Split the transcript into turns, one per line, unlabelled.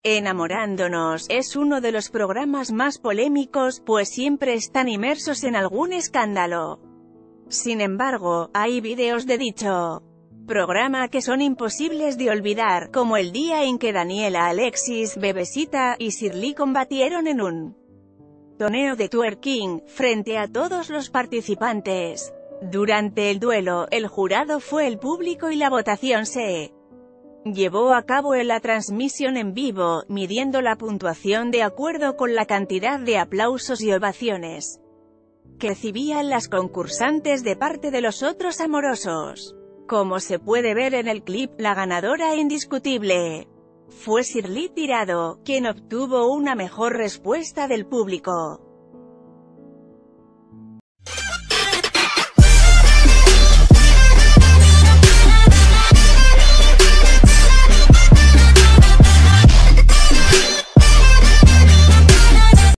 Enamorándonos es uno de los programas más polémicos, pues siempre están inmersos en algún escándalo. Sin embargo, hay vídeos de dicho programa que son imposibles de olvidar, como el día en que Daniela, Alexis, Bebesita y Shirley combatieron en un torneo de twerking, frente a todos los participantes. Durante el duelo, el jurado fue el público y la votación se llevó a cabo en la transmisión en vivo, midiendo la puntuación de acuerdo con la cantidad de aplausos y ovaciones que recibían las concursantes de parte de los otros amorosos. Como se puede ver en el clip, la ganadora indiscutible fue Shirley Tirado, quien obtuvo una mejor respuesta del público.